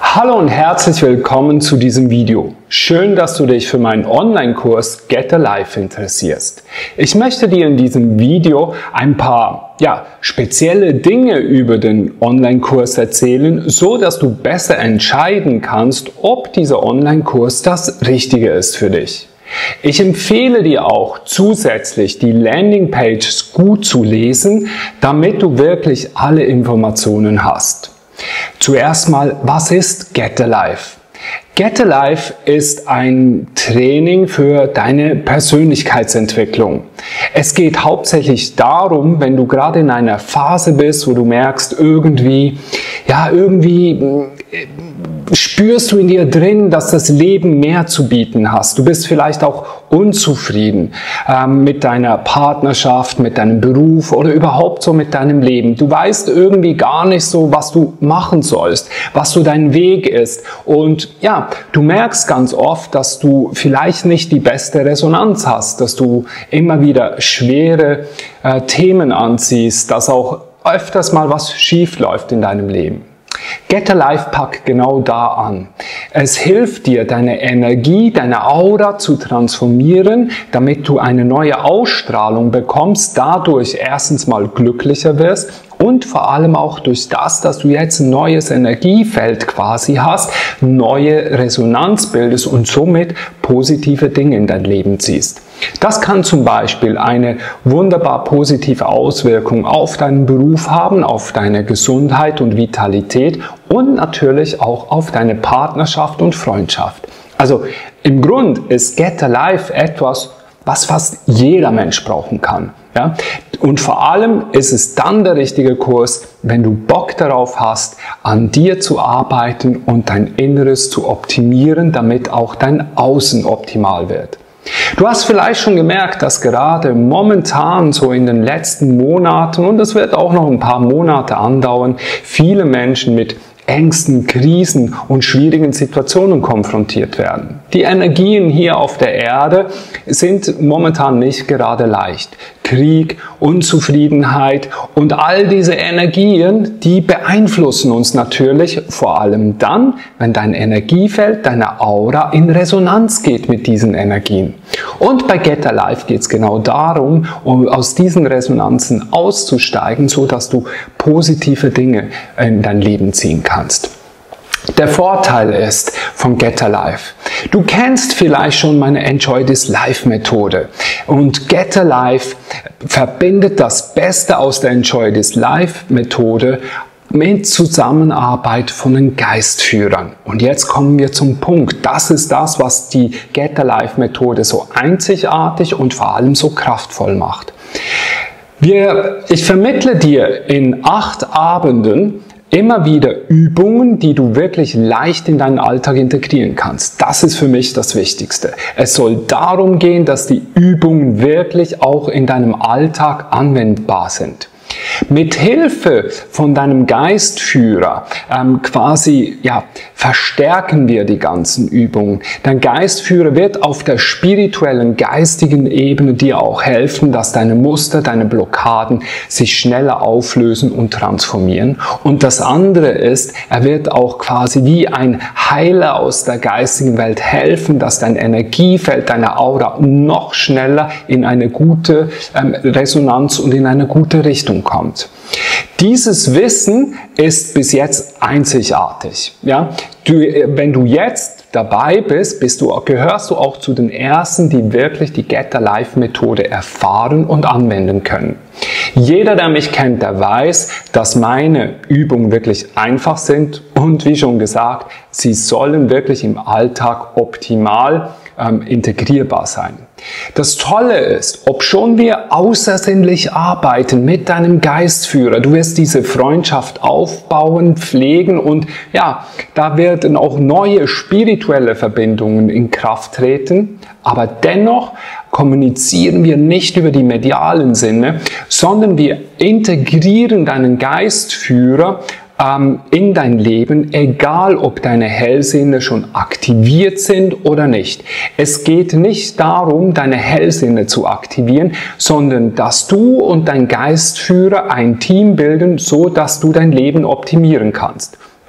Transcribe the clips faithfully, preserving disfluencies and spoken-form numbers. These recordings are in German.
Hallo und herzlich willkommen zu diesem Video. Schön, dass du dich für meinen Online-Kurs Get Alive interessierst. Ich möchte dir in diesem Video ein paar ja, spezielle Dinge über den Online-Kurs erzählen, so dass du besser entscheiden kannst, ob dieser Online-Kurs das Richtige ist für dich. Ich empfehle dir auch zusätzlich die Landingpages gut zu lesen, damit du wirklich alle Informationen hast. Zuerst mal, was ist Get Alive? Get Alive ist ein Training für deine Persönlichkeitsentwicklung. Es geht hauptsächlich darum, wenn du gerade in einer Phase bist, wo du merkst, irgendwie, ja, irgendwie spürst du in dir drin, dass das Leben mehr zu bieten hast. Du bist vielleicht auch unzufrieden ähm, mit deiner Partnerschaft, mit deinem Beruf oder überhaupt so mit deinem Leben. Du weißt irgendwie gar nicht so, was du machen sollst, was so dein Weg ist. Und ja, du merkst ganz oft, dass du vielleicht nicht die beste Resonanz hast, dass du immer wieder schwere äh, Themen anziehst, dass auch öfters mal was schief läuft in deinem Leben. Get Alive packt genau da an. Es hilft dir, deine Energie, deine Aura zu transformieren, damit du eine neue Ausstrahlung bekommst, dadurch erstens mal glücklicher wirst und vor allem auch durch das, dass du jetzt ein neues Energiefeld quasi hast, neue Resonanz bildest und somit positive Dinge in dein Leben ziehst. Das kann zum Beispiel eine wunderbar positive Auswirkung auf deinen Beruf haben, auf deine Gesundheit und Vitalität und natürlich auch auf deine Partnerschaft und Freundschaft. Also im Grund ist Get Alive etwas, was fast jeder Mensch brauchen kann. Ja? Und vor allem ist es dann der richtige Kurs, wenn du Bock darauf hast, an dir zu arbeiten und dein Inneres zu optimieren, damit auch dein Außen optimal wird. Du hast vielleicht schon gemerkt, dass gerade momentan so in den letzten Monaten, und es wird auch noch ein paar Monate andauern, viele Menschen mit Ängsten, Krisen und schwierigen Situationen konfrontiert werden. Die Energien hier auf der Erde sind momentan nicht gerade leicht. Krieg, Unzufriedenheit und all diese Energien, die beeinflussen uns natürlich vor allem dann, wenn dein Energiefeld, deine Aura in Resonanz geht mit diesen Energien. Und bei Get Alive geht es genau darum, um aus diesen Resonanzen auszusteigen, so dass du positive Dinge in dein Leben ziehen kannst. Der Vorteil ist von Get Alive: Du kennst vielleicht schon meine Enjoy This Life Methode und Get Alive verbindet das Beste aus der Enjoy This Life Methode mit Zusammenarbeit von den Geistführern. Und jetzt kommen wir zum Punkt. Das ist das, was die Get Alive Methode so einzigartig und vor allem so kraftvoll macht. Wir, ich vermittle dir in acht Abenden immer wieder Übungen, die du wirklich leicht in deinen Alltag integrieren kannst. Das ist für mich das Wichtigste. Es soll darum gehen, dass die Übungen wirklich auch in deinem Alltag anwendbar sind. Mit Hilfe von deinem Geistführer ähm, quasi ja, verstärken wir die ganzen Übungen. Dein Geistführer wird auf der spirituellen, geistigen Ebene dir auch helfen, dass deine Muster, deine Blockaden sich schneller auflösen und transformieren. Und das andere ist, er wird auch quasi wie ein Heiler aus der geistigen Welt helfen, dass dein Energiefeld, deine Aura noch schneller in eine gute ähm, Resonanz und in eine gute Richtung kommt. Dieses Wissen ist bis jetzt einzigartig. Ja? Du, wenn du jetzt dabei bist, bist du, gehörst du auch zu den Ersten, die wirklich die Get Alive Methode erfahren und anwenden können. Jeder, der mich kennt, der weiß, dass meine Übungen wirklich einfach sind und wie schon gesagt, sie sollen wirklich im Alltag optimal ähm, integrierbar sein. Das Tolle ist, obschon wir außersinnlich arbeiten mit deinem Geistführer, du wirst diese Freundschaft aufbauen, pflegen und ja, da werden auch neue spirituelle Verbindungen in Kraft treten, aber dennoch kommunizieren wir nicht über die medialen Sinne, sondern wir integrieren deinen Geistführer in dein Leben, egal ob deine Hellsinne schon aktiviert sind oder nicht. Es geht nicht darum, deine Hellsinne zu aktivieren, sondern dass du und dein Geistführer ein Team bilden, so dass du dein Leben optimieren kannst.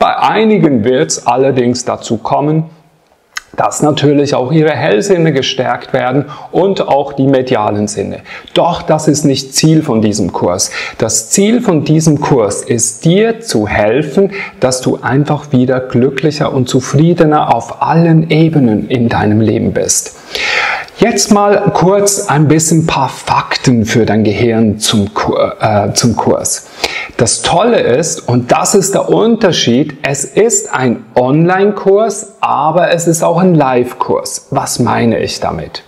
Bei einigen wird es allerdings dazu kommen, dass natürlich auch ihre Hellsinne gestärkt werden und auch die medialen Sinne. Doch das ist nicht Ziel von diesem Kurs. Das Ziel von diesem Kurs ist, dir zu helfen, dass du einfach wieder glücklicher und zufriedener auf allen Ebenen in deinem Leben bist. Jetzt mal kurz ein bisschen ein paar Fakten für dein Gehirn zum, Kur äh, zum Kurs. Das Tolle ist, und das ist der Unterschied, es ist ein Online-Kurs, aber es ist auch ein Live-Kurs. Was meine ich damit?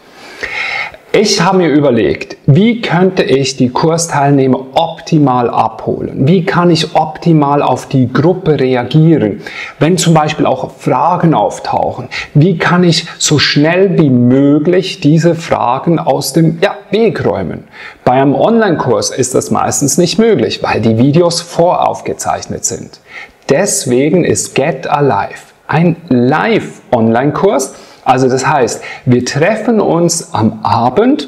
Ich habe mir überlegt, wie könnte ich die Kursteilnehmer optimal abholen? Wie kann ich optimal auf die Gruppe reagieren? Wenn zum Beispiel auch Fragen auftauchen, wie kann ich so schnell wie möglich diese Fragen aus dem ja, Weg räumen? Bei einem Online-Kurs ist das meistens nicht möglich, weil die Videos voraufgezeichnet sind. Deswegen ist Get Alive ein Live-Online-Kurs. Also das heißt, wir treffen uns am Abend,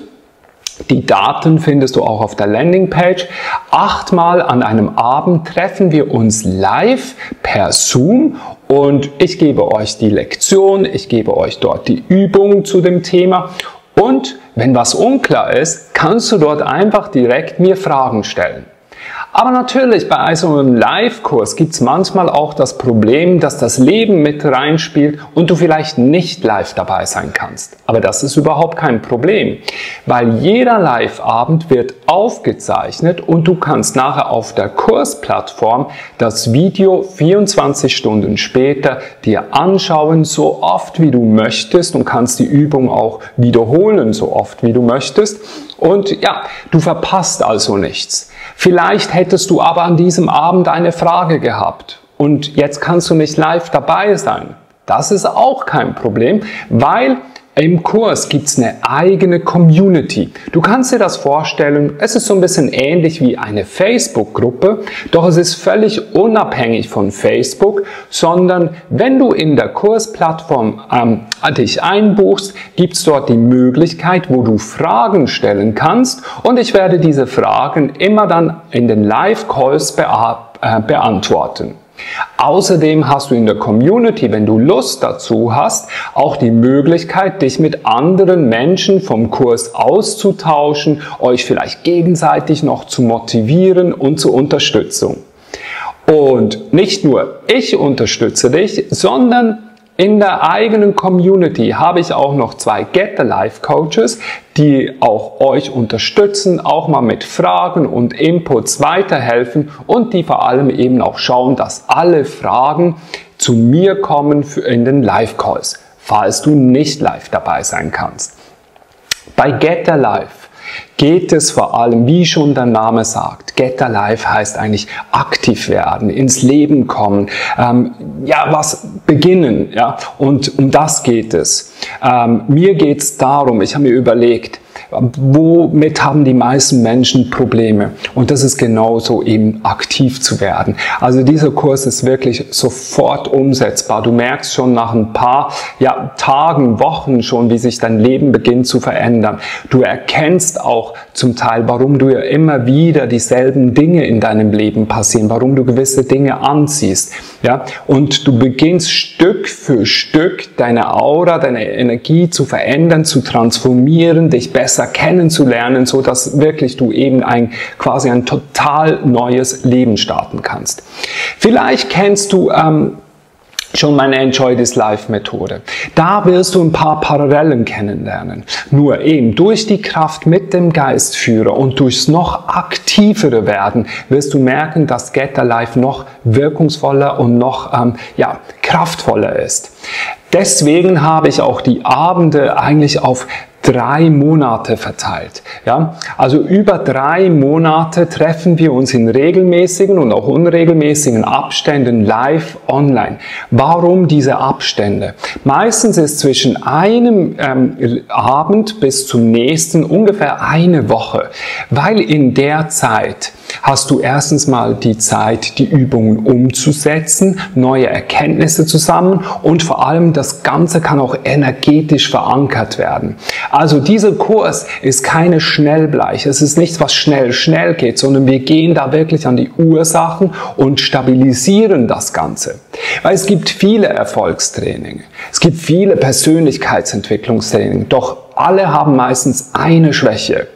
die Daten findest du auch auf der Landingpage, achtmal an einem Abend treffen wir uns live per Zoom und ich gebe euch die Lektion, ich gebe euch dort die Übung zu dem Thema und wenn was unklar ist, kannst du dort einfach direkt mir Fragen stellen. Aber natürlich, bei so einem Live-Kurs gibt es manchmal auch das Problem, dass das Leben mit reinspielt und du vielleicht nicht live dabei sein kannst. Aber das ist überhaupt kein Problem, weil jeder Live-Abend wird aufgezeichnet und du kannst nachher auf der Kursplattform das Video vierundzwanzig Stunden später dir anschauen, so oft wie du möchtest und kannst die Übung auch wiederholen, so oft wie du möchtest. Und ja, du verpasst also nichts. Vielleicht hättest du aber an diesem Abend eine Frage gehabt und jetzt kannst du nicht live dabei sein. Das ist auch kein Problem, weil im Kurs gibt es eine eigene Community. Du kannst dir das vorstellen, es ist so ein bisschen ähnlich wie eine Facebook-Gruppe, doch es ist völlig unabhängig von Facebook, sondern wenn du in der Kursplattform ähm, dich einbuchst, gibt es dort die Möglichkeit, wo du Fragen stellen kannst und ich werde diese Fragen immer dann in den Live-Calls be äh, beantworten. Außerdem hast du in der Community, wenn du Lust dazu hast, auch die Möglichkeit, dich mit anderen Menschen vom Kurs auszutauschen, euch vielleicht gegenseitig noch zu motivieren und zur Unterstützung. Und nicht nur ich unterstütze dich, sondern in der eigenen Community habe ich auch noch zwei Get Alive Coaches, die auch euch unterstützen, auch mal mit Fragen und Inputs weiterhelfen und die vor allem eben auch schauen, dass alle Fragen zu mir kommen in den Live Calls, falls du nicht live dabei sein kannst. Bei Get Alive geht es vor allem, wie schon der Name sagt, Get Alive heißt eigentlich aktiv werden, ins Leben kommen, ähm, ja, was beginnen, ja, und um das geht es. Ähm, mir geht es darum, ich habe mir überlegt, womit haben die meisten Menschen Probleme? Und das ist genauso eben aktiv zu werden. Also dieser Kurs ist wirklich sofort umsetzbar. Du merkst schon nach ein paar ja, Tagen, Wochen schon, wie sich dein Leben beginnt zu verändern. Du erkennst auch zum Teil, warum du ja immer wieder dieselben Dinge in deinem Leben passieren, warum du gewisse Dinge anziehst. Ja? Und du beginnst Stück für Stück deine Aura, deine Energie zu verändern, zu transformieren, dich besser kennenzulernen, so dass wirklich du eben ein quasi ein total neues Leben starten kannst. Vielleicht kennst du ähm, schon meine Enjoy This Life Methode. Da wirst du ein paar Parallelen kennenlernen. Nur eben durch die Kraft mit dem Geistführer und durchs noch aktivere Werden wirst du merken, dass Get Alive noch wirkungsvoller und noch ähm, ja, kraftvoller ist. Deswegen habe ich auch die Abende eigentlich auf drei Monate verteilt. Ja? Also über drei Monate treffen wir uns in regelmäßigen und auch unregelmäßigen Abständen live online. Warum diese Abstände? Meistens ist zwischen einem ähm, Abend bis zum nächsten ungefähr eine Woche, weil in der Zeit hast du erstens mal die Zeit, die Übungen umzusetzen, neue Erkenntnisse zu sammeln und vor allem das Ganze kann auch energetisch verankert werden. Also dieser Kurs ist keine Schnellbleich. Es ist nichts, was schnell, schnell geht, sondern wir gehen da wirklich an die Ursachen und stabilisieren das Ganze. Weil es gibt viele Erfolgstraining, es gibt viele Persönlichkeitsentwicklungstraining, doch alle haben meistens eine Schwäche,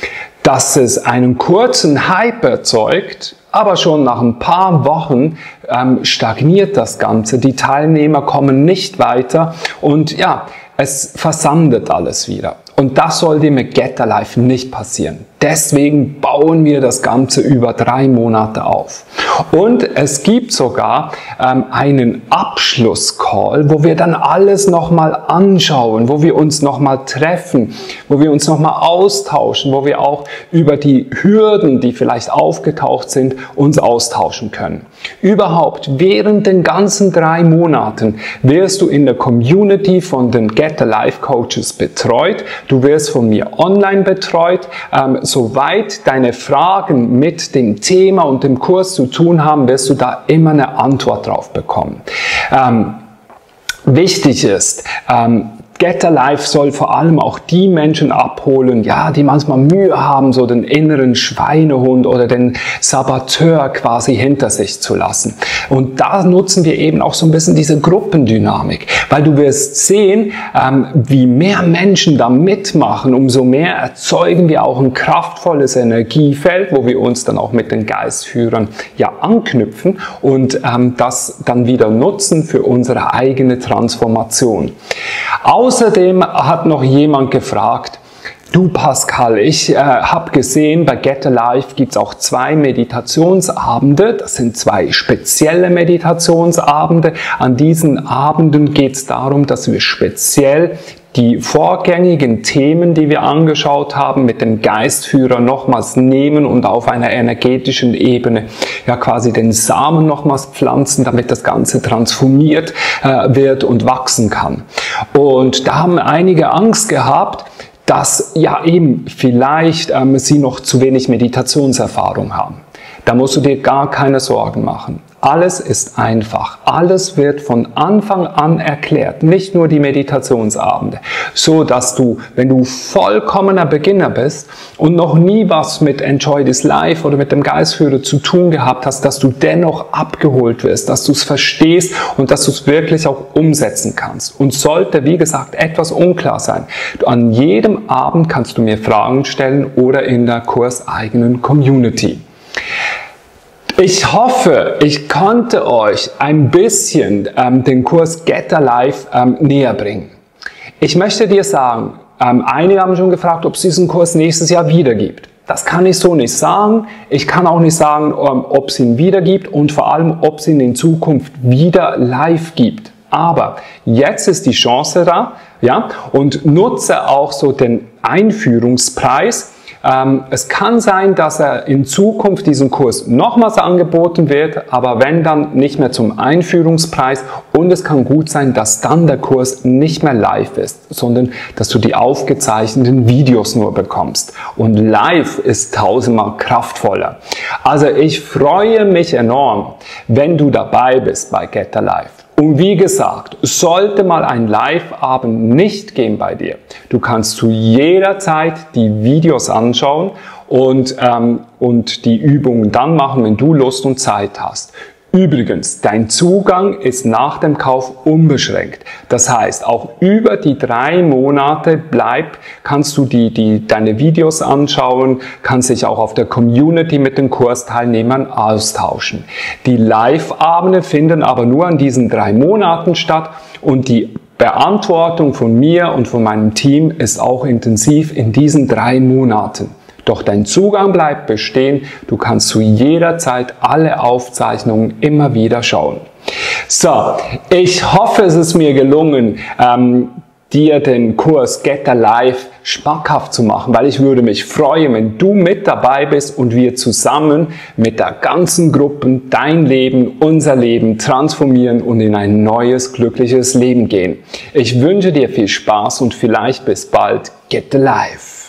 dass es einen kurzen Hype erzeugt, aber schon nach ein paar Wochen ähm, stagniert das Ganze. Die Teilnehmer kommen nicht weiter und ja, es versandet alles wieder. Und das sollte mit Get Alive nicht passieren. Deswegen bauen wir das Ganze über drei Monate auf. Und es gibt sogar ähm, einen Abschlusscall, wo wir dann alles nochmal anschauen, wo wir uns nochmal treffen, wo wir uns nochmal austauschen, wo wir auch über die Hürden, die vielleicht aufgetaucht sind, uns austauschen können. Überhaupt, während den ganzen drei Monaten wirst du in der Community von den Get Alive Coaches betreut. Du wirst von mir online betreut. Ähm, soweit deine Fragen mit dem Thema und dem Kurs zu tun haben, wirst du da immer eine Antwort drauf bekommen. Ähm, wichtig ist, ähm, Get Alive soll vor allem auch die Menschen abholen, ja, die manchmal Mühe haben, so den inneren Schweinehund oder den Saboteur quasi hinter sich zu lassen. Und da nutzen wir eben auch so ein bisschen diese Gruppendynamik, weil du wirst sehen, ähm, wie mehr Menschen da mitmachen, umso mehr erzeugen wir auch ein kraftvolles Energiefeld, wo wir uns dann auch mit den Geistführern ja anknüpfen und ähm, das dann wieder nutzen für unsere eigene Transformation. Außerdem hat noch jemand gefragt, du Pascal, ich äh, habe gesehen, bei Get Alive gibt es auch zwei Meditationsabende, das sind zwei spezielle Meditationsabende. An diesen Abenden geht es darum, dass wir speziell die vorgängigen Themen, die wir angeschaut haben, mit dem Geistführer nochmals nehmen und auf einer energetischen Ebene ja quasi den Samen nochmals pflanzen, damit das Ganze transformiert äh, wird und wachsen kann. Und da haben einige Angst gehabt, dass ja eben vielleicht ähm, sie noch zu wenig Meditationserfahrung haben. Da musst du dir gar keine Sorgen machen. Alles ist einfach. Alles wird von Anfang an erklärt. Nicht nur die Meditationsabende. So dass du, wenn du vollkommener Beginner bist und noch nie was mit Enjoy This Life oder mit dem Geistführer zu tun gehabt hast, dass du dennoch abgeholt wirst, dass du es verstehst und dass du es wirklich auch umsetzen kannst. Und sollte, wie gesagt, etwas unklar sein, an jedem Abend kannst du mir Fragen stellen oder in der kurseigenen Community. Ich hoffe, ich konnte euch ein bisschen ähm, den Kurs Get Alive ähm, näher bringen. Ich möchte dir sagen, ähm, einige haben schon gefragt, ob es diesen Kurs nächstes Jahr wieder gibt. Das kann ich so nicht sagen. Ich kann auch nicht sagen, ähm, ob es ihn wieder gibt und vor allem, ob es ihn in Zukunft wieder live gibt. Aber jetzt ist die Chance da, ja, und nutze auch so den Einführungspreis. Ähm, es kann sein, dass er in Zukunft diesen Kurs nochmals angeboten wird, aber wenn dann nicht mehr zum Einführungspreis, und es kann gut sein, dass dann der Kurs nicht mehr live ist, sondern dass du die aufgezeichneten Videos nur bekommst. Und live ist tausendmal kraftvoller. Also ich freue mich enorm, wenn du dabei bist bei Get Alive. Und wie gesagt, sollte mal ein Live-Abend nicht gehen bei dir, du kannst zu jeder Zeit die Videos anschauen und, ähm, und die Übungen dann machen, wenn du Lust und Zeit hast. Übrigens, dein Zugang ist nach dem Kauf unbeschränkt. Das heißt, auch über die drei Monate bleibt, kannst du die, die, deine Videos anschauen, kannst dich auch auf der Community mit den Kursteilnehmern austauschen. Die Live-Abende finden aber nur an diesen drei Monaten statt und die Beantwortung von mir und von meinem Team ist auch intensiv in diesen drei Monaten. Doch dein Zugang bleibt bestehen, du kannst zu jeder Zeit alle Aufzeichnungen immer wieder schauen. So, ich hoffe, es ist mir gelungen, ähm, dir den Kurs Get Alive schmackhaft zu machen, weil ich würde mich freuen, wenn du mit dabei bist und wir zusammen mit der ganzen Gruppe dein Leben, unser Leben transformieren und in ein neues, glückliches Leben gehen. Ich wünsche dir viel Spaß und vielleicht bis bald. Get Alive!